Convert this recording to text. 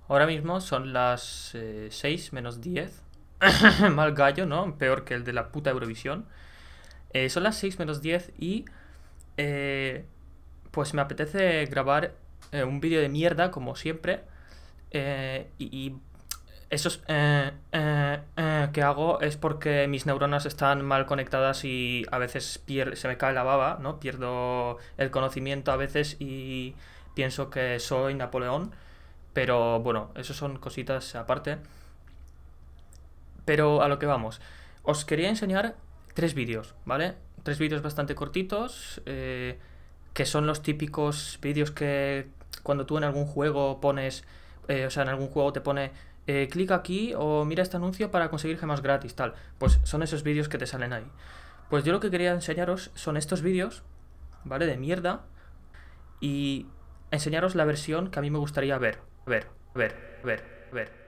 Ahora mismo son las 6 menos 10. Mal gallo, ¿no? Peor que el de la puta Eurovisión. Son las 6 menos 10 y eh, pues me apetece grabar un vídeo de mierda, como siempre. Y esos que hago es porque mis neuronas están mal conectadas y a veces se me cae la baba, ¿no? Pierdo el conocimiento a veces y pienso que soy Napoleón. Pero bueno, eso son cositas aparte. Pero a lo que vamos. Os quería enseñar tres vídeos, ¿vale? Tres vídeos bastante cortitos, que son los típicos vídeos que cuando tú en algún juego pones, o sea, en algún juego te pone, clic aquí o mira este anuncio para conseguir gemas gratis, tal. Pues son esos vídeos que te salen ahí. Pues yo lo que quería enseñaros son estos vídeos, ¿vale? De mierda. Y enseñaros la versión que a mí me gustaría ver, ver, ver, ver, ver.